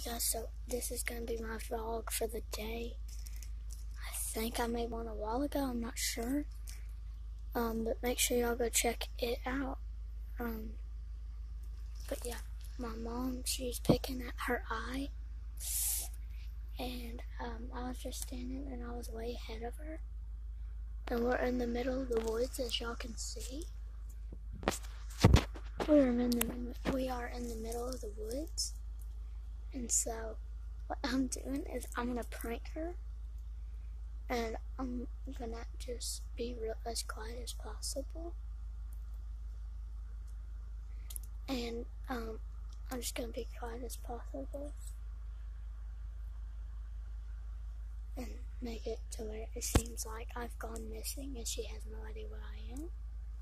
Okay guys, so this is going to be my vlog for the day. I think I made one a while ago, I'm not sure. But make sure y'all go check it out. But yeah, my mom, she's picking at her eye. And I was just standing and I was way ahead of her. And we're in the middle of the woods, as y'all can see. We are in the middle of the woods. And so what I'm doing is I'm going to prank her. And I'm going to just be as quiet as possible. And I'm just going to be quiet as possible. And make it to where it seems like I've gone missing and she has no idea where I am.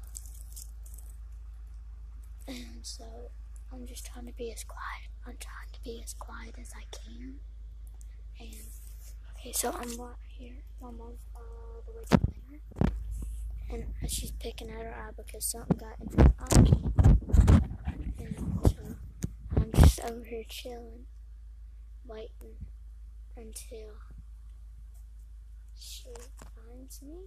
And so I'm just trying to be as quiet. I'm trying to be as quiet as I can. And okay, so I'm right here. My mom's all the way down there. And she's picking at her eye because something got in her eye. And so I'm just over here chilling, waiting until she finds me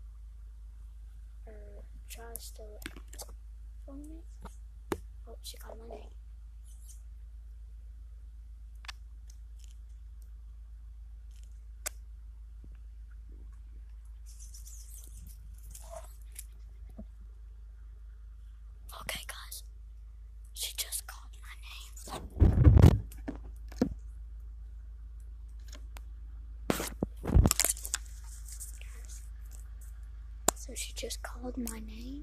or tries to look for me. Oh, she called my name. Okay, guys. She just called my name. Guys. So she just called my name.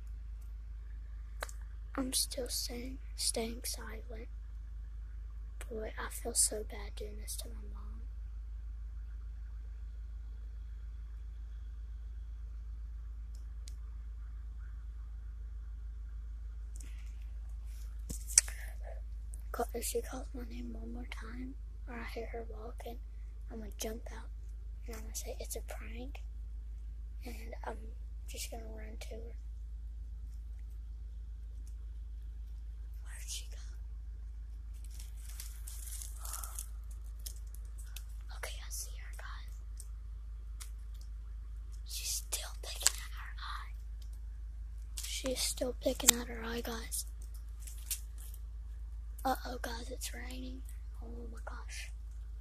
I'm still staying silent. Boy, I feel so bad doing this to my mom. If she calls my name one more time, or I hear her walking, I'm going to jump out, and I'm going to say it's a prank, and I'm just going to run to her. Where'd she go? Okay, I see her, guys. She's still picking at her eye. She's still picking at her eye, guys. Uh-oh, guys, it's raining. Oh my gosh.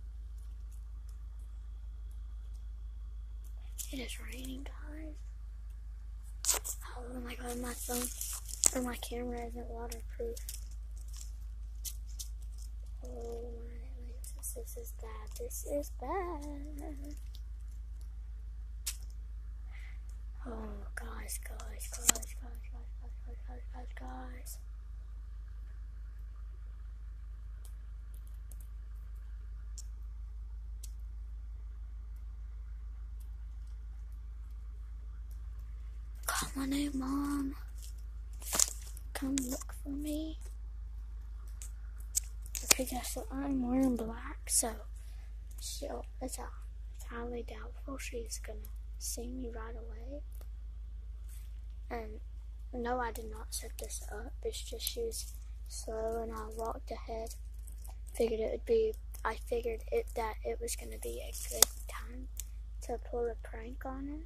It is raining, guys. Oh my god, my phone or my camera isn't waterproof. Oh my goodness, this is bad. This is bad. Oh, guys. Call my name, Mom. Come look for me. Okay, guys, so I'm wearing black, so it's highly doubtful she's gonna see me right away. And no, I did not set this up. It's just she was slow, and I walked ahead. I figured that it was gonna be a good time to pull a prank on her.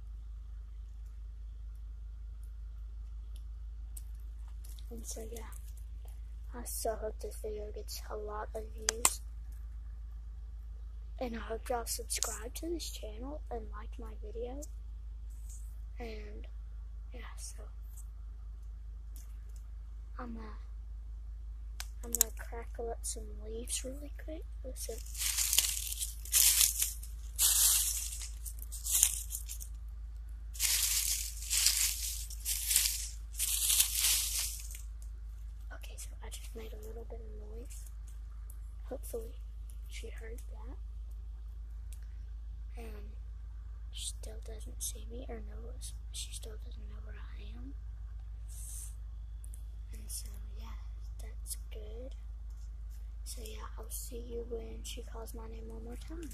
And so yeah, I so hope this video gets a lot of views. And I hope y'all subscribe to this channel and like my video. And yeah, so I'm gonna crackle up some leaves really quick. Listen. Okay, so I just made a little bit of noise. Hopefully she heard that. And she still doesn't see me or knows. She still doesn't know where I am. And so yeah, that's good. So yeah, I'll see you when she calls my name one more time.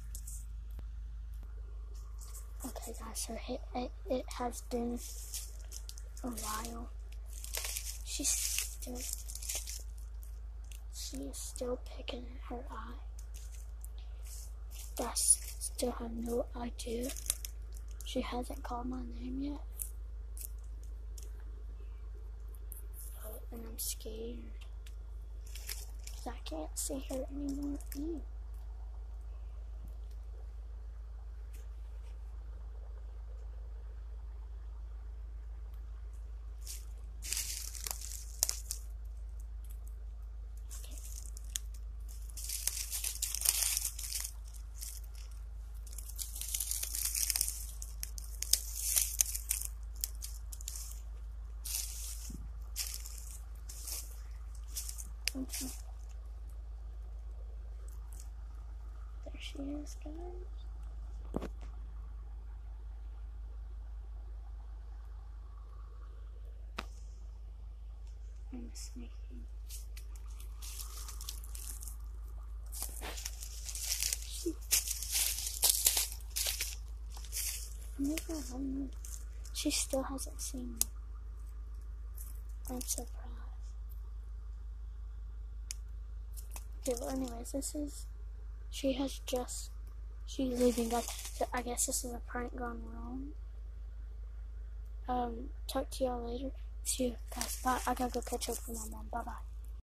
Okay guys, so it has been a while. She's she is still picking at her eye. I still have no idea. She hasn't called my name yet. Oh, and I'm scared. Because I can't see her anymore. Ew. Okay. There she is, guys. I'm sneaking. She still hasn't seen me. I'm surprised. Okay, well anyways, she's leaving, guys. So I guess this is a prank gone wrong. Talk to y'all later. See you guys. Bye. I gotta go catch up with my mom. Bye bye.